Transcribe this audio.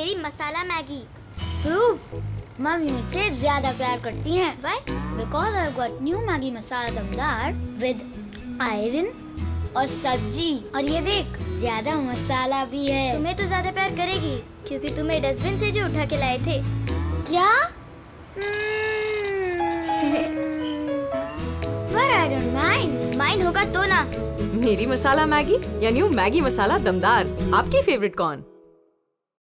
मेरी masala Maggi. Proof mummy मुझसे ज्यादा प्यार करती हैं। Why? Because I've got new Maggi masala Dumdaar with iron और सब्जी, और ये देख ज्यादा मसाला भी है। तुम्हें तो ज्यादा प्यार करेगी क्योंकि तुम्हें डस्टबिन से जो उठा के लाए थे। क्या? But I don't mind. Mine होगा तो ना। मेरी मसाला मैगी या न्यू मैगी मसाला दमदार, आपकी फेवरेट कौन?